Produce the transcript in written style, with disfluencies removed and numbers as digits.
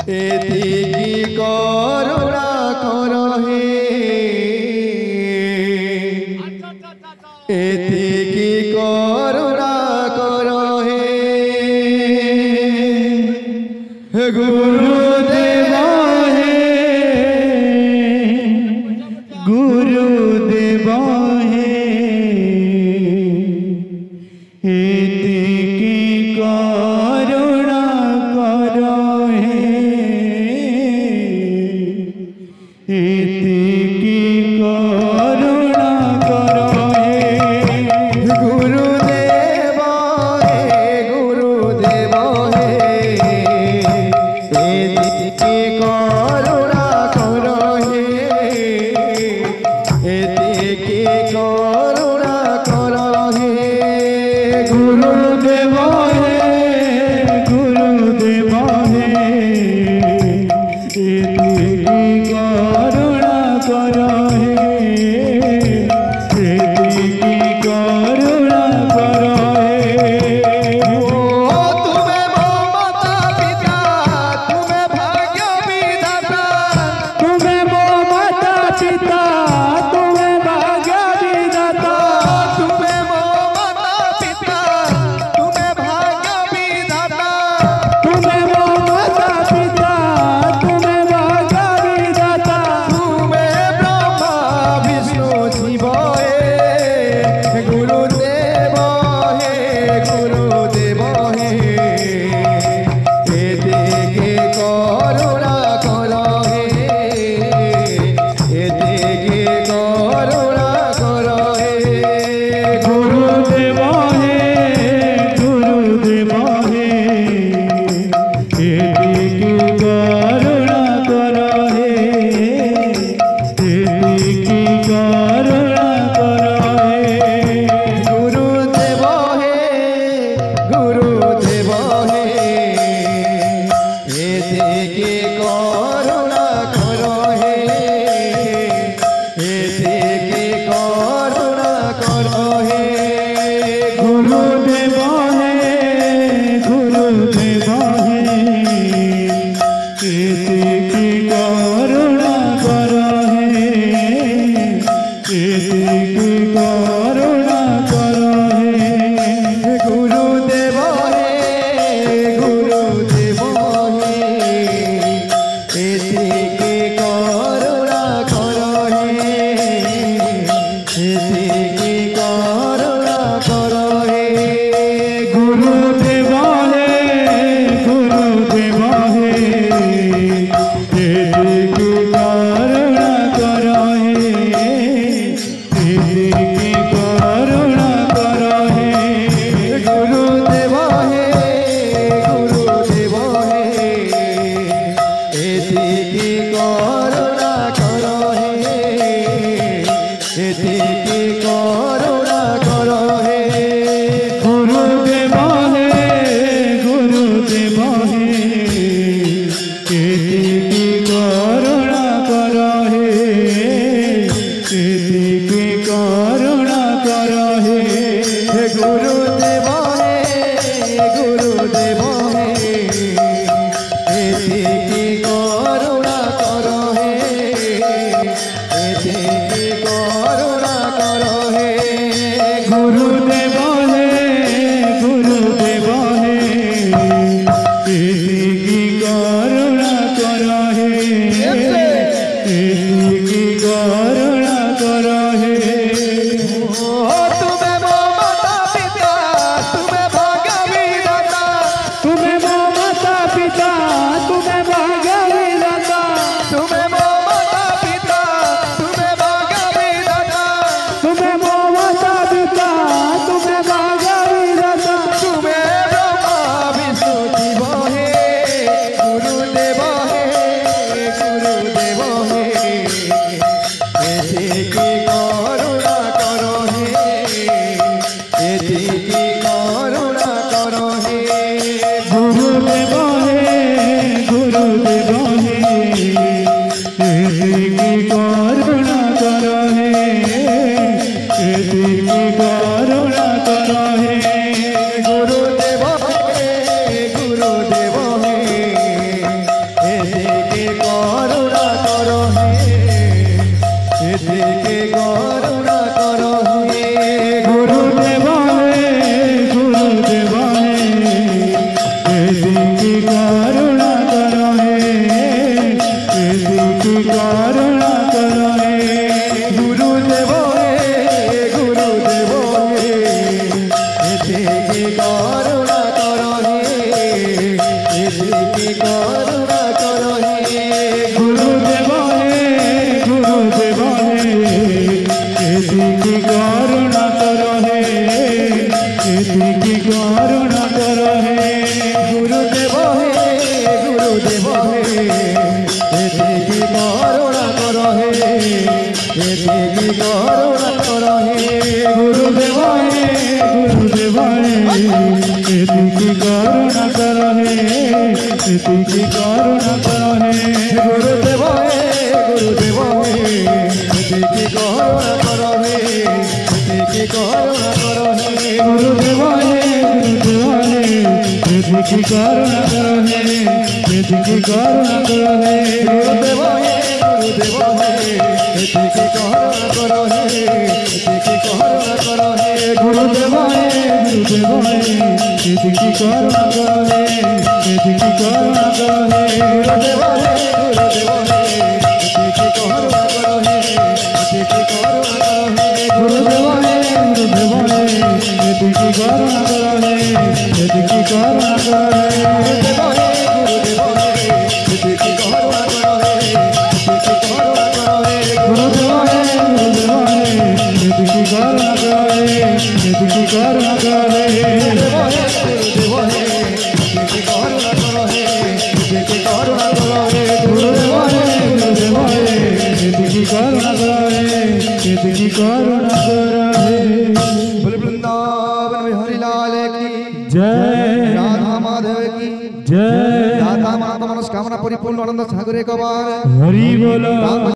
এতিকি করুণা করো হে, এতিকি করুণা করো হে। গুরুদেব হে, গুরুদেব হে, এতিকি করুণা করো হে, এতিকি করুণা করো হে। গুরুদেব হে, গুরুদেব হে, এতিকি করুণা করো হে, এতিকি করুণা করো হে। গুরুদেব হে, গুরুদেব হে, এতিকি করুণা করো হে, এতিকি করুণা করো হে। ও তুমি মো মাতা পিতা, তুমি ভাগ্য বিধাতা, তুমি মো মাতা পিতা, তুমি ভাগ্য বিধাতা, তুমি মো মাতা পিতা, তুমি ভাগ্য বিধাতা, তুমি মো মাতা পিতা, তুমি ভাগ্য বিধাতা, তুমি ব্রহ্মা বিষ্ণু শিব হে। গুরুদেব হে, গুরুদেব হে, এতিকি করুণা করো হে, এতিকি করুণা করো হে। গুরুদেব হে, গুরুদেব হে, এতিকি করুণা করো হে, এতিকি করুণা করো হে। গুরুদেব হে, গুরুদেব হে, এতিকি করুণা করো হে, এতিকি করুণা করো হে। গুরুদেব হে, গুরুদেব হে, এতিকি করুণা করো হে, এতিকি করুণা করো হে। গুরুদেব হে, গুরুদেব হে, এতিকি করুণা করো হে, এতিকি করুণা করো হে। গুরুদেব হে, গুরুদেব হে, এতিকি করুণা করো হে, এতিকি করুণা করো হে। গুরুদেব হে, গুরুদেব হে, এতিকি করুণা করো হে, এতিকি করুণা করো হে। গুরুদেব হে, গুরুদেব হে, এতিকি করুণা করো হে, এতিকি করুণা করো হে। গুরুদেব হে, গুরুদেব হে, এতিকি করুণা করো হে, এতিকি করুণা করো হে। গুরুদেব হে, গুরুদেব হে, এতিকি করুণা করো करुणा करो हे गुरुदेव हे गुरुदेव हे एतिकी करुणा करो हे एतिकी करुणा करो हे गुरुदेव हे गुरुदेव हे एतिकी करुणा करो हे एतिकी करुणा करो हे गुरुदेव हे गुरुदेव हे एतिकी करुणा करो हे एतिकी करुणा करो हे गुरुदेव हे गुरुदेव हे एतिकी करुणा करो हे एतिकी करुणा करो हे गुरुदेव हे गुरुदेव हे एतिकी करुणा करो हे एतिकी करुणा करो हे गुरुदेव हे गुरुदेव हे एतिकी करुणा करो हे एतिकी करुणा करो हे गुरुदेव हे गुरुदेव हे एतिकी करुणा करो हे एतिकी करुणा करो हे गुरुदेव हे गुरुदेव हे एतिकी करुणा करो हे एतिकी करुणा करो हे गुरुदेव हे गुरुदेव हे एतिकी करुणा करो हे एतिकी करुणा करो हे गुरुदेव हे गुरुदेव हे एतिकी करुणा करो हे एतिकी करुणा करो हे गुरुदेव हे गुरुदेव हे एतिकी करुणा करो हे एतिकी करुणा करो हे गुरुदेव हे गुरुदेव हे एतिकी करुणा करो हे एतिकी करुणा करो हे गुरुदेव हे गुरुदेव हे एतिकी करुणा करो हे एतिकी करुणा करो हे बोल वृंदावन में हरिलाल की जय राधा माधव की जय दाता माता मनस्कामना परिपूर्ण आनंद सागरे कबार हरि बोलो।